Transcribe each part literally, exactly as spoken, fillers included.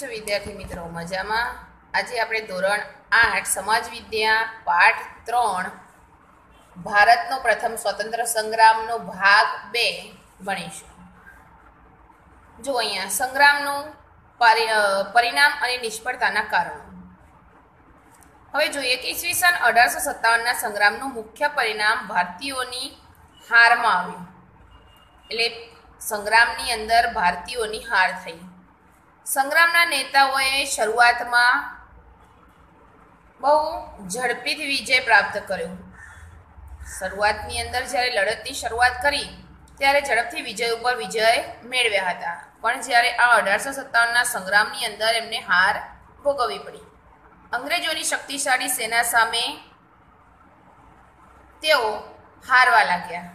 છો વિદ્યાર્થી મિત્રો? મજામાં? આજે આપણે ધોરણ આઠ સમાજ વિદ્યા પાઠ ત્રણ ભારતનો પ્રથમ સ્વતંત્ર સંગ્રામનો ભાગ બે ભણીશું. જો અહીંયા સંગ્રામનું પરિણામ અને નિષ્ફળતાના કારણો. હવે જોઈએ કે ઈસવીસન અઢારસો સત્તાવનના સંગ્રામનું મુખ્ય પરિણામ ભારતીયોની હારમાં આવ્યું. એટલે સંગ્રામની અંદર ભારતીયોની હાર થઈ. સંગ્રામના નેતાઓએ શરૂઆતમાં બહુ ઝડપીથી વિજય પ્રાપ્ત કર્યો. શરૂઆતની અંદર જ્યારે લડતની શરૂઆત કરી ત્યારે ઝડપથી વિજય ઉપર વિજય મેળવ્યા હતા, પણ જ્યારે આ અઢારસો સત્તાવનના સંગ્રામની અંદર એમને હાર ભોગવવી પડી. અંગ્રેજોની શક્તિશાળી સેના સામે તેઓ હારવા લાગ્યા.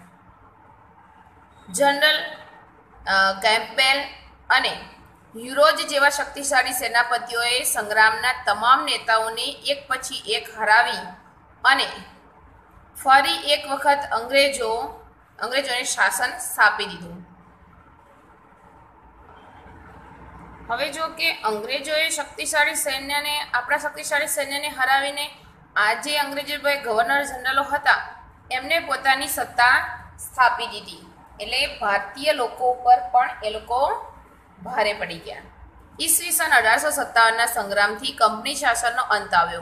જનરલ કેમ્પબેલ અને યુરોજ જેવા શક્તિશાળી સેનાપતિઓએ સંગ્રામના તમામ નેતાઓને એક પછી એક હરાવી અને ફરી એક વખત અંગ્રેજો અંગ્રેજોને શાસન સ્થાપી દીધું. હવે જો કે અંગ્રેજોએ શક્તિશાળી સૈન્યને આપણા શક્તિશાળી સૈન્યને હરાવીને આ જે અંગ્રેજો ગવર્નર જનરલો હતા એમને પોતાની સત્તા સ્થાપી દીધી. એટલે ભારતીય લોકો ઉપર પણ એ લોકો ભારે પડી ગયા. ઈસવીસન અઢારસો સત્તાવનના સંગ્રામથી કંપની શાસનનો અંત આવ્યો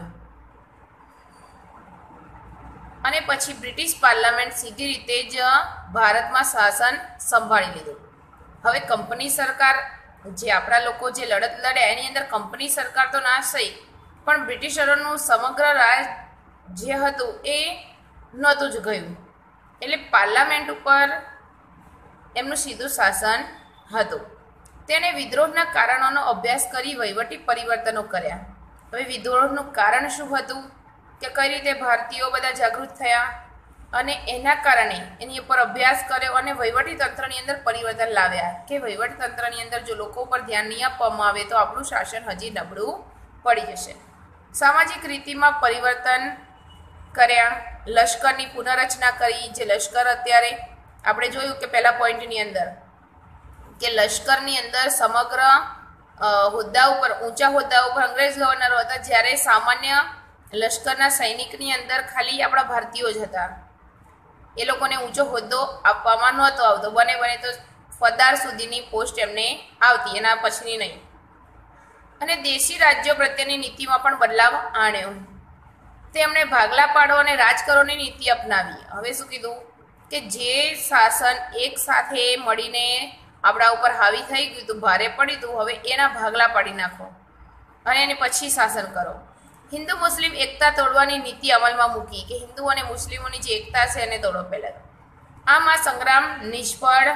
અને પછી બ્રિટિશ પાર્લામેન્ટ સીધી રીતે જ ભારતમાં શાસન સંભાળી લીધું. હવે કંપની સરકાર જે આપણા લોકો જે લડત લડ્યા એની અંદર કંપની સરકાર તો નાશ થઈ, પણ બ્રિટિશરોનું સમગ્ર રાજ જે હતું એ નહોતું જ ગયું. એટલે પાર્લામેન્ટ ઉપર એમનું સીધું શાસન હતું. તેણે વિદ્રોહના કારણોનો અભ્યાસ કરી વહીવટી પરિવર્તનો કર્યા. હવે વિદ્રોહનું કારણ શું હતું કે કઈ રીતે ભારતીયો બધા જાગૃત થયા અને એના કારણે એની ઉપર અભ્યાસ કર્યો અને વહીવટી તંત્રની અંદર પરિવર્તન લાવ્યા કે વહીવટી તંત્રની અંદર જો લોકો ઉપર ધ્યાન નહીં આપવામાં આવે તો આપણું શાસન હજી નબળું પડી જશે. સામાજિક રીતિમાં પરિવર્તન કર્યા. લશ્કરની પુનઃરચના કરી. જે લશ્કર અત્યારે આપણે જોયું કે પહેલા પોઈન્ટની અંદર કે લશ્કરની અંદર સમગ્ર હોદ્દા ઉપર ઊંચા હોદ્દા ઉપર અંગ્રેજ ગવર્નરો હતા, જ્યારે સામાન્ય લશ્કરના સૈનિકની અંદર ખાલી આપણા ભારતીયો જ હતા. એ લોકોને ઊંચો હોદ્દો આપવામાં નહોતો આવતો. બને બને તો ફદાર સુધીની પોસ્ટ એમને આવતી, એના પછીની નહીં. અને દેશી રાજ્યો પ્રત્યેની નીતિમાં પણ બદલાવ આણ્યો. તેમણે ભાગલા પાડો અને રાજ કરોની નીતિ અપનાવી. હવે શું કીધું કે જે શાસન એક સાથે મળીને આપણા ઉપર હાવી થઈ ગયું હતું, ભારે પડ્યું હતું, હવે એના ભાગલા પાડી નાખો અને એને પછી શાસન કરો. હિન્દુ મુસ્લિમ એકતા તોડવાની નીતિ અમલમાં મૂકી કે હિન્દુ અને મુસ્લિમોની જે એકતા છે એને તોડો પહેલાં. આમ આ સંગ્રામ નિષ્ફળ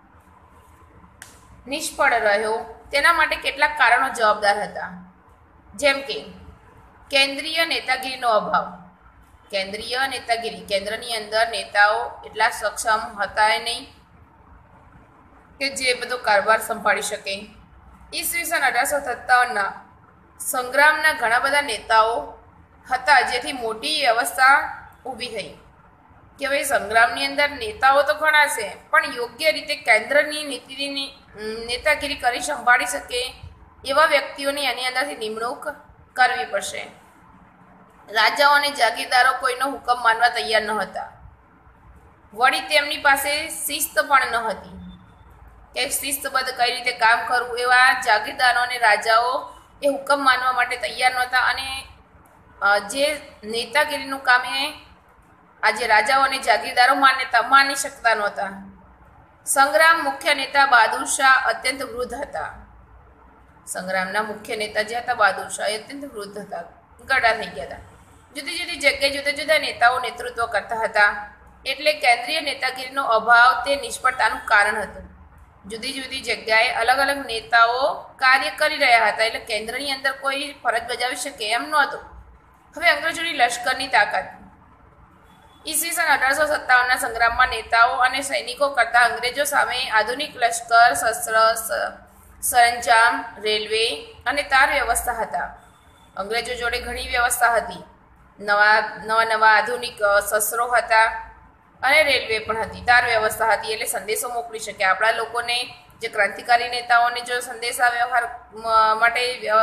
નિષ્ફળ રહ્યો. તેના માટે કેટલાક કારણો જવાબદાર હતા, જેમ કે કેન્દ્રીય નેતાગીરીનો અભાવ. કેન્દ્રીય નેતાગીરી, કેન્દ્રની અંદર નેતાઓ એટલા સક્ષમ હતા નહીં કે જે બધો કારભાર સંભાળી શકે. ઈસવીસન અઢારસો સત્તાવનના સંગ્રામના ઘણા બધા નેતાઓ હતા, જેથી મોટી વ્યવસ્થા ઊભી થઈ કે ભાઈ સંગ્રામની અંદર નેતાઓ તો ઘણા છે, પણ યોગ્ય રીતે કેન્દ્રની નીતિની નેતાગીરી કરી સંભાળી શકે એવા વ્યક્તિઓની એની અંદરથી નિમણૂક કરવી પડશે. રાજાઓ અને જાગીરદારો કોઈનો હુકમ માનવા તૈયાર ન હતા. વળી તેમની પાસે શિસ્ત પણ ન હતી કે શિસ્તબદ્ધ કઈ રીતે કામ કરવું. એવા જાગીરદારો અને રાજાઓ એ હુકમ માનવા માટે તૈયાર નહોતા અને જે નેતાગીરીનું કામ એ આજે રાજાઓ અને જાગીરદારો માન્યતા માની શકતા નહોતા. સંગ્રામ મુખ્ય નેતા બહાદુર શાહ અત્યંત વૃદ્ધ હતા. સંગ્રામના મુખ્ય નેતા જે હતા બહાદુર શાહ એ અત્યંત વૃદ્ધ હતા, ગડા થઈ ગયા હતા. જુદી જુદી જગ્યાએ જુદા જુદા નેતાઓ નેતૃત્વ કરતા હતા, એટલે કેન્દ્રીય નેતાગીરીનો અભાવ તે નિષ્ફળતાનું કારણ હતું. જુદી જુદી જગ્યાએ અલગ અલગ નેતાઓ કાર્ય કરી રહ્યા હતા, એટલે કેન્દ્રની અંદર કોઈ ફરજ બજાવી શકે એમ નહોતું. હવે અંગ્રેજોની લશ્કરની તાકાત. ઈસવીસન અઢારસો સત્તાવનના સંગ્રામમાં નેતાઓ અને સૈનિકો કરતાં અંગ્રેજો સામે આધુનિક લશ્કર, શસ્ત્ર, સરંજામ, રેલવે અને તાર વ્યવસ્થા હતા. અંગ્રેજો જોડે ઘણી વ્યવસ્થા હતી. નવા નવા નવા આધુનિક શસ્ત્રો હતા, અને રેલવે પણ હતી, તાર વ્યવસ્થા હતી, એટલે સંદેશો મોકલી શકે. આપણા લોકોને જે ક્રાંતિકારી નેતાઓને જો સંદેશા વ્યવહાર માટે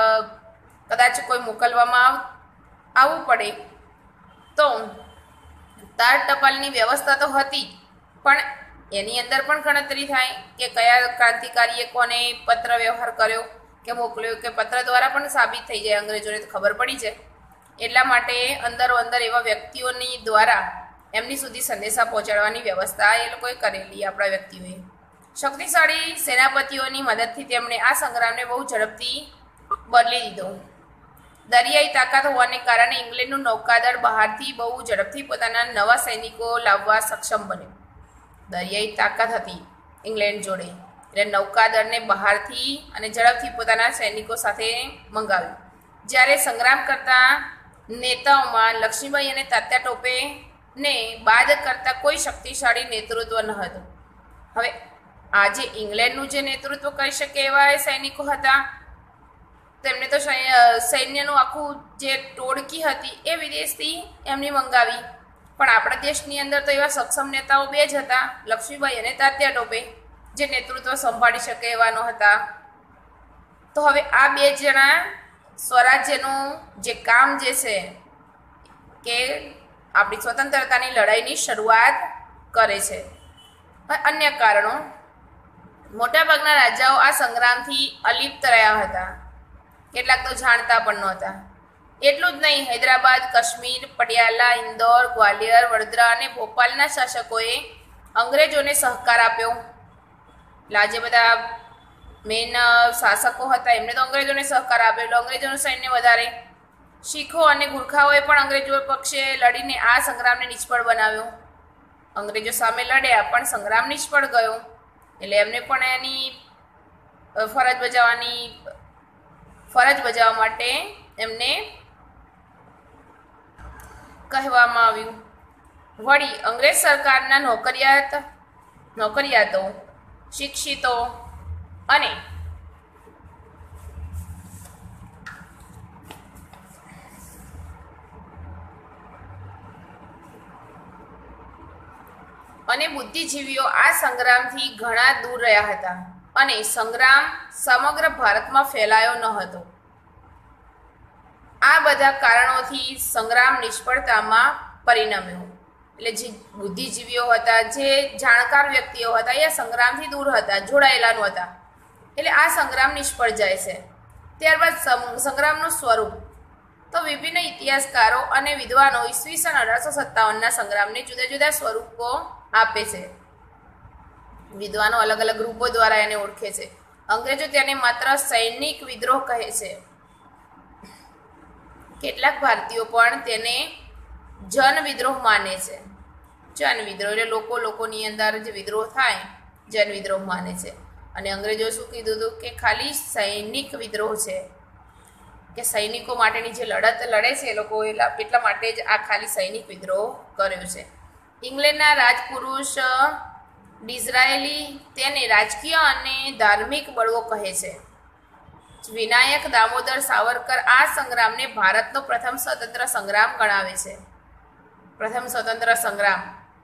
કદાચ કોઈ મોકલવામાં આવવું પડે તો તાર ટપાલની વ્યવસ્થા તો હતી, પણ એની અંદર પણ ગણતરી થાય કે કયા ક્રાંતિકારીએ કોને પત્ર વ્યવહાર કર્યો કે મોકલ્યો, કે પત્ર દ્વારા પણ સાબિત થઈ જાય, અંગ્રેજોને તો ખબર પડી જાય. એટલા માટે અંદરો અંદર એવા વ્યક્તિઓની દ્વારા એમની સુધી સંદેશા પહોંચાડવાની વ્યવસ્થા એ લોકોએ કરેલી, આપણા વ્યક્તિઓએ. શક્તિશાળી સેનાપતિઓની મદદથી તેમણે આ સંગ્રામને બહુ ઝડપથી બદલી દીધો. દરિયાઈ તાકાત હોવાને કારણે ઇંગ્લેન્ડનું નૌકાદળ બહારથી બહુ ઝડપથી પોતાના નવા સૈનિકો લાવવા સક્ષમ બન્યું. દરિયાઈ તાકાત હતી ઇંગ્લેન્ડ જોડે, એટલે નૌકાદળને બહારથી અને ઝડપથી પોતાના સૈનિકો સાથે મંગાવ્યું. જ્યારે સંગ્રામ કરતા નેતાઓમાં લક્ષ્મીબાઈ અને તાત્યા ટોપેને બાદ કરતા કોઈ શક્તિશાળી નેતૃત્વ ન હતું. હવે આજે ઇંગ્લેન્ડનું જે નેતૃત્વ કરી શકે એવા સૈનિકો હતા, તેમને તો સૈન્યનું આખું જે ટોળકી હતી એ વિદેશથી એમની મંગાવી. પણ આપણા દેશની અંદર તો એવા સક્ષમ નેતાઓ બે જ હતા, લક્ષ્મીબાઈ અને તાત્યા ટોપે, જે નેતૃત્વ સંભાળી શકે એવાનો હતા. તો હવે આ બે જણા સ્વરાજ્યનું જે કામ જે છે કે આપણી સ્વતંત્રતાની લડાઈની શરૂઆત કરે છે. અન્ય કારણો, મોટાભાગના રાજાઓ આ સંગ્રામથી અલિપ્ત રહ્યા હતા, કેટલાક તો જાણતા પણ નહોતા. એટલું જ નહીં, હૈદરાબાદ, કાશ્મીર, પટિયાલા, ઇન્દોર, ગ્વાલિયર, વડોદરા અને ભોપાલના શાસકોએ અંગ્રેજોને સહકાર આપ્યો. એટલે આજે બધા મેઇન શાસકો હતા એમને તો અંગ્રેજોને સહકાર આપ્યો, એટલે અંગ્રેજોનું સૈન્ય વધારે. શીખો અને ગુરખાઓએ પણ અંગ્રેજો પક્ષે લડીને આ સંગ્રામને નિષ્ફળ બનાવ્યો. અંગ્રેજો સામે લડ્યા પણ સંગ્રામ નિષ્ફળ ગયો, એટલે એમને પણ એની ફરજ બજાવવાની ફરજ બજાવવા માટે એમને કહેવામાં આવ્યું. વળી અંગ્રેજ સરકારના નોકરિયાત નોકરિયાતો શિક્ષિતો અને અને બુદ્ધિજીવીઓ આ સંગ્રામથી ઘણા દૂર રહ્યા હતા અને સંગ્રામ સમગ્ર ભારતમાં ફેલાયો ન હતો. આ બધા કારણોથી સંગ્રામ નિષ્ફળતામાં પરિણમ્યો. એટલે જે બુદ્ધિજીવીઓ હતા, જે જાણકાર વ્યક્તિઓ હતા, એ સંગ્રામથી દૂર હતા, જોડાયેલા નહોતા, એટલે આ સંગ્રામ નિષ્ફળ જાય છે. ત્યારબાદ સંગ્રામનું સ્વરૂપ તો વિભિન્ન ઇતિહાસકારો અને વિદ્વાનો ઈસવીસન અઢારસો સત્તાવનના સંગ્રામને જુદા જુદા સ્વરૂપો આપે છે. વિદ્વાનો અલગ અલગ રૂપો દ્વારા એને ઓળખે છે. અંગ્રેજો તેને માત્ર સૈનિક વિદ્રોહ કહે છે. કેટલાક ભારતીયો પણ તેને જન વિદ્રોહ માને છે. જન વિદ્રોહ એટલે લોકો લોકોની અંદર જે વિદ્રોહ થાય, જન વિદ્રોહ માને છે. અને અંગ્રેજો શું કીધું હતું કે ખાલી સૈનિક વિદ્રોહ છે, કે સૈનિકો માટેની જે લડત લડે છે એ લોકો એટલા માટે જ આ ખાલી સૈનિક વિદ્રોહ કર્યો છે. ઇંગ્લેન્ડના રાજપુરુષ ડિઝરાયેલી તેને રાજકીય અને ધાર્મિક બળવો કહે છે. વિનાયક દામોદર સાવરકર આ સંગ્રામને ભારતનો પ્રથમ સ્વતંત્ર સંગ્રામ ગણાવે છે. પ્રથમ સ્વતંત્ર સંગ્રામ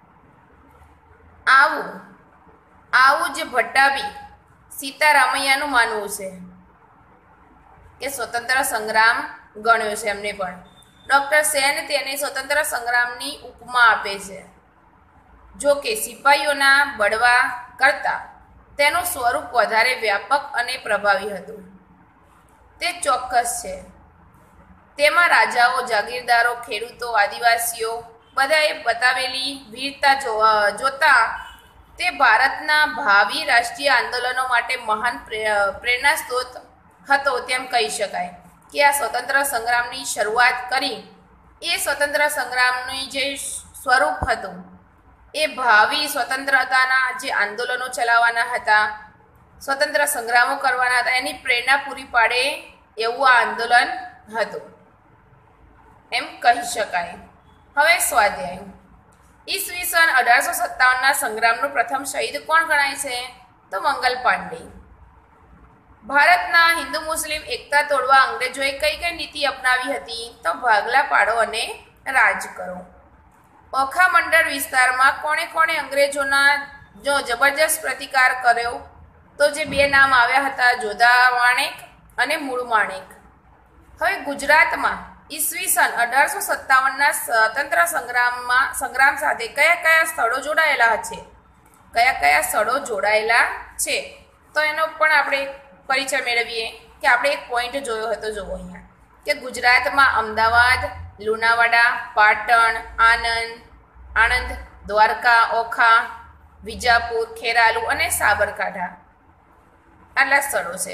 આવું આવું જે ભટ્ટાભી સીતારામૈયાનું માનવું છે કે સ્વતંત્ર સંગ્રામ ગણ્યો છે એમને પણ. ડૉક્ટર સેન તેને સ્વતંત્ર સંગ્રામની ઉપમા આપે છે. જો કે સિપાહીઓના બળવા કરતાં તેનું સ્વરૂપ વધારે વ્યાપક અને પ્રભાવી હતું, તે ચોક્કસ છે. તેમાં રાજાઓ, જાગીરદારો, ખેડૂતો, આદિવાસીઓ બધાએ બતાવેલી વીરતા જોતા તે ભારતના ભાવિ રાષ્ટ્રીય આંદોલનો માટે મહાન પ્રેરણા સ્ત્રોત હતો તેમ કહી શકાય. કે આ સ્વતંત્ર સંગ્રામની શરૂઆત કરી એ સ્વતંત્ર સંગ્રામનું જે સ્વરૂપ હતું એ ભાવિ સ્વતંત્રતાના જે આંદોલનો ચલાવવાના હતા, સ્વતંત્ર સંગ્રામો કરવાના હતા, એની પ્રેરણા પૂરી પાડે એવું આ આંદોલન હતું એમ કહી શકાય. હવે સ્વાધ્યાય. ઈસવીસન અઢારસો સત્તાવનના સંગ્રામનું પ્રથમ શહીદ કોણ ગણાય છે? તો મંગલ પાંડે. ભારતના હિન્દુ મુસ્લિમ એકતા તોડવા અંગ્રેજોએ કઈ કઈ નીતિ અપનાવી હતી? તો ભાગલા પાડો અને રાજ કરો. ઓખા મંડળ વિસ્તારમાં કોણે કોણે અંગ્રેજોના જો જબરજસ્ત પ્રતિકાર કર્યો? તો જે બે નામ આવ્યા હતા, જોધા વાણેક અને મૂળ માણેક. હવે ગુજરાતમાં ઈસવીસન અઢારસો સત્તાવનના સ્વતંત્ર સંગ્રામમાં સંગ્રામ સાથે કયા કયા સ્થળો જોડાયેલા છે? કયા કયા સ્થળો જોડાયેલા છે? તો એનો પણ આપણે પરિચય મેળવીએ કે આપણે એક પોઈન્ટ જોયો હતો. જુઓ અહીંયા કે ગુજરાતમાં અમદાવાદ, લુણાવાડા, પાટણ, આનંદ આણંદ દ્વારકા, ઓખા, વિજાપુર, ખેરાલુ અને સાબરકાંઠા આટલા સ્થળો છે.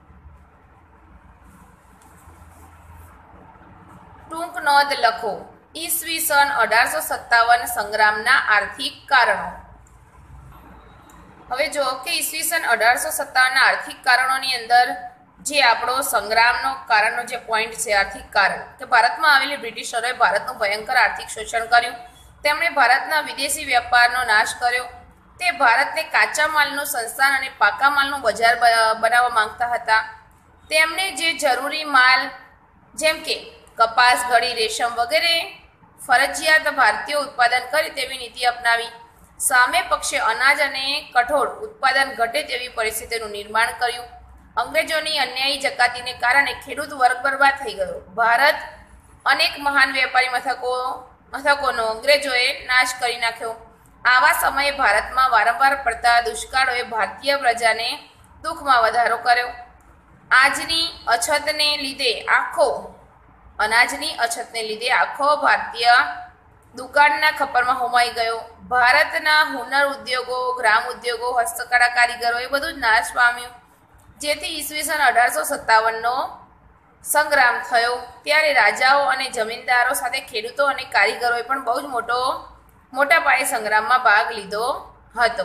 ટૂંક નોંધ લખો. ઈસવીસન અઢારસો સત્તાવન સંગ્રામના આર્થિક કારણો. હવે જો કે ઈસવીસન અઢારસો સત્તાવનના આર્થિક કારણોની અંદર જે આપણો સંગ્રામનો કારણનો જે પોઈન્ટ છે, આર્થિક કારણ, કે ભારતમાં આવેલી બ્રિટિશરોએ ભારતનું ભયંકર આર્થિક શોષણ કર્યું. તેમણે ભારતના વિદેશી વેપારનો નાશ કર્યો. તે ભારતને કાચા માલનું સંસ્થાન અને પાકા માલનું બજાર બનાવવા માંગતા હતા. તેમણે જે જરૂરી માલ જેમ કે કપાસ, ઘડી, રેશમ વગેરે ફરજિયાત ભારતીય ઉત્પાદન કરે તેવી નીતિ અપનાવી. સામે પક્ષે અનાજ અને કઠોળ ઉત્પાદન ઘટે તેવી પરિસ્થિતિનું નિર્માણ કર્યું. અંગ્રેજોની અન્યાયી જકાતીને કારણે ખેડૂત વર્ગ બરબાદ થઈ ગયો. ભારત અનેક મહાન વેપારી મથકો મથકોનો અંગ્રેજોએ નાશ કરી નાખ્યો. આવા સમયે ભારતમાં વારંવાર પડતા દુષ્કાળોએ ભારતીય પ્રજાને દુઃખમાં વધારો કર્યો. આજની અછતને લીધે આખો અનાજની અછતને લીધે આખો ભારતીય દુકાળના ખપ્પરમાં હોમાઈ ગયો. ભારતના હુનર ઉદ્યોગો, ગ્રામ ઉદ્યોગો, હસ્તકળા કારીગરો એ બધું જ નાશ પામ્યું. જેથી ઈસવીસન અઢારસો સત્તાવનનો સંગ્રામ થયો. ત્યારે રાજાઓ અને જમીનદારો સાથે ખેડૂતો અને કારીગરોએ પણ બહુ જ મોટો મોટા પાયે સંગ્રામમાં ભાગ લીધો હતો.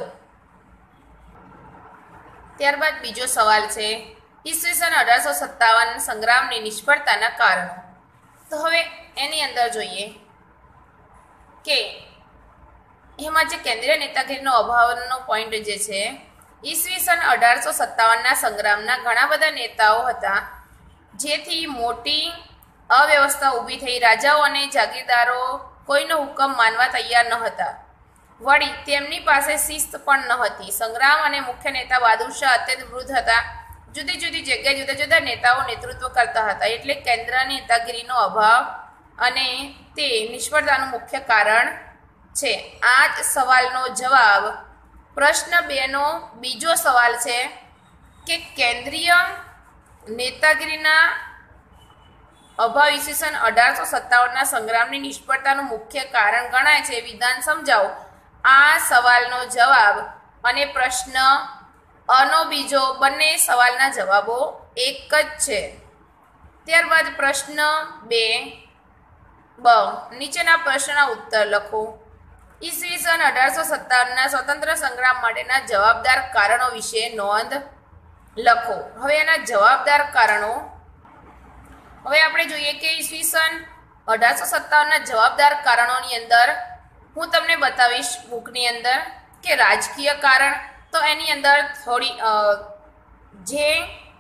ત્યારબાદ બીજો સવાલ છે ઈસવીસન અઢારસો સત્તાવન સંગ્રામની નિષ્ફળતાના કારણો. તો હવે એની અંદર જોઈએ કે એમાં જે કેન્દ્રીય નેતાગીરીનો અભાવનો પોઈન્ટ જે છે, ઈસવીસન અઢારસો સત્તાવનના સંગ્રામના ઘણા બધા નેતાઓ હતા, જેથી મોટી અવ્યવસ્થા ઊભી થઈ. રાજાઓ અને જાગીરદારો કોઈનો હુકમ માનવા તૈયાર ન હતા. વળી તેમની પાસે શિસ્ત પણ ન હતી. સંગ્રામ અને મુખ્ય નેતા બહાદુર શાહ અત્યંત વૃદ્ધ હતા. જુદી જુદી જગ્યાએ જુદા જુદા નેતાઓ નેતૃત્વ કરતા હતા. એટલે કેન્દ્ર નેતાગીરીનો અભાવ અને તે નિષ્ફળતાનું મુખ્ય કારણ છે. આ જ સવાલનો જવાબ પ્રશ્ન બે નો બીજો સવાલ છે કે કેન્દ્રીય નેતાગીરીના અભાવ ઈસવીસન અઢારસો સત્તાવનના સંગ્રામની નિષ્ફળતાનું મુખ્ય કારણ ગણાય છે. વિધાન સમજાવો. આ સવાલનો જવાબ અને પ્રશ્ન અનો બીજો બંને સવાલના જવાબો એક જ છે. ત્યારબાદ પ્રશ્ન બે બ નીચેના પ્રશ્નના ઉત્તર લખો. ઈસવીસન અઢારસો સત્તાવનના સ્વતંત્ર સંગ્રામ માટેના જવાબદાર કારણો વિશે નોંધ લખો. હવે એના જવાબદાર કારણો હવે આપણે જોઈએ કે ઈસવીસન અઢારસો સત્તાવનના જવાબદાર કારણોની અંદર હું તમને બતાવીશ બુકની અંદર કે રાજકીય કારણ, તો એની અંદર થોડી જે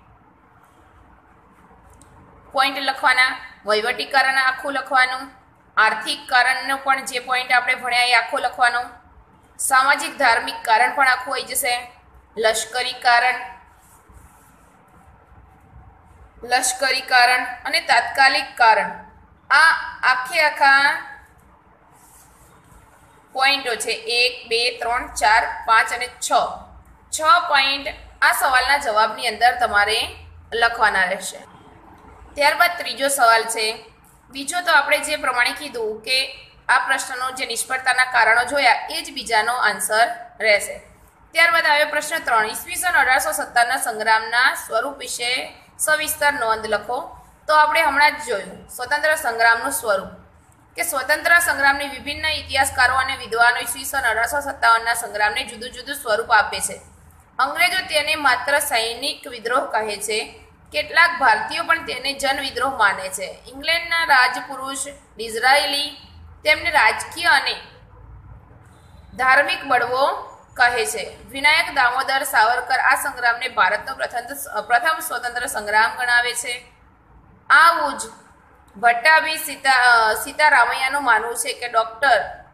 પોઈન્ટ લખવાના, વહીવટી કારણ આખું લખવાનું, આર્થિક કારણનો પણ જે પોઈન્ટ આપણે ભણ્યા એ આખો લખવાનો, સામાજિક ધાર્મિક કારણ પણ આખું આવી જશે, લશ્કરી કારણ લશ્કરી કારણ અને તાત્કાલિક કારણ. આ આખે આખા પોઈન્ટો છે એક, બે, ત્રણ, ચાર, પાંચ અને છ છ પોઈન્ટ આ સવાલના જવાબની અંદર તમારે લખવાના રહેશે. ત્યારબાદ ત્રીજો સવાલ છે. બીજો તો આપણે જે પ્રમાણે કીધું કે આ પ્રશ્નનો જે નિષ્ફળતાના કારણો જોયા એ જ બીજાનો આન્સર રહેશે. ત્યારબાદ આવે પ્રશ્ન ત્રણ. ઈસવીસન અઢારસો સત્તાવનના સંગ્રામના સ્વરૂપ વિશે સવિસ્તર નોંધ લખો. તો આપણે હમણાં જ જોયું સ્વતંત્ર સંગ્રામનું સ્વરૂપ, કે સ્વતંત્ર સંગ્રામની વિભિન્ન ઇતિહાસકારો અને વિદ્વાનો ઈસવીસન અઢારસો સત્તાવનના સંગ્રામને જુદું જુદું સ્વરૂપ આપે છે. અંગ્રેજો તેને માત્ર સૈનિક વિદ્રોહ કહે છે. કેટલાક ભારતીયો પણ તેને જન વિદ્રોહ માને છે. ઇંગ્લેન્ડના રાજપુરુષ ડિઝરાયલી તેમને રાજકીય અને ધાર્મિક બળવો કહે છે. વિનાયક દામોદર સાવરકર આ સંગ્રામને ભારતનો પ્રથમ પ્રથમ સ્વતંત્ર સંગ્રામ ગણાવે છે. આવું જ ભટ્ટાભી સીતા સીતારામૈયાનું માનવું છે કે ડૉક્ટર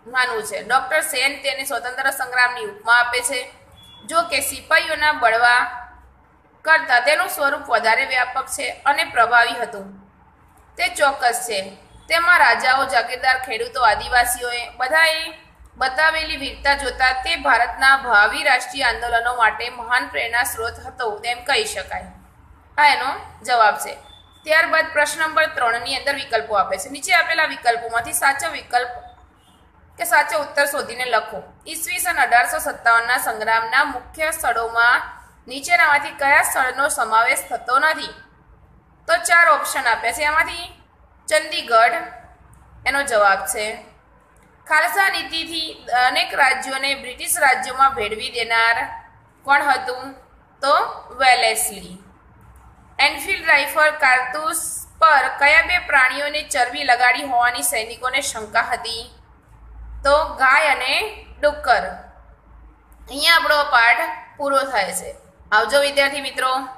માનવું છે. ડોક્ટર સેન તેને સ્વતંત્ર સંગ્રામની ઉપમા આપે છે. જો કે સિપાહીઓના બળવા કરતાં તેનું સ્વરૂપ વધારે વ્યાપક છે અને પ્રભાવી હતું. તે ચોક્કસ છે. તેમાં રાજાઓ, જાગીરદાર, ખેડૂતો, આદિવાસીઓએ બધાએ બતાવેલી વીરતા જોતા તે ભારતના ભાવિ રાષ્ટ્રીય આંદોલનો માટે મહાન પ્રેરણા સ્ત્રોત હતો તેમ કહી શકાય. આ એનો જવાબ છે. ત્યારબાદ પ્રશ્ન નંબર ત્રણની અંદર વિકલ્પો આપે છે. નીચે આપેલા વિકલ્પોમાંથી સાચો વિકલ્પ કે સાચો ઉત્તર શોધીને લખો. ઈસવીસન અઢારસો સત્તાવનના સંગ્રામના મુખ્ય સ્થળોમાં નીચેનામાંથી કયા સ્થળનો સમાવેશ થતો નથી? તો ચાર ઓપ્શન આપ્યા છે. એમાંથી ચંદીગઢ એનો જવાબ છે. ખાલસા નીતિથી અનેક રાજ્યોને બ્રિટિશ રાજ્યોમાં ભેળવી દેનાર કોણ હતું? તો વેલેસ્લી. એનફિલ્ડ રાઇફલ કારતૂસ પર કયા બે પ્રાણીઓને ચરબી લગાડી હોવાની સૈનિકોને શંકા હતી? તો ગાય અને ડુક્કર. અહીંયા આપણો પાઠ પૂરો થાય છે. આવજો વિદ્યાર્થી મિત્રો.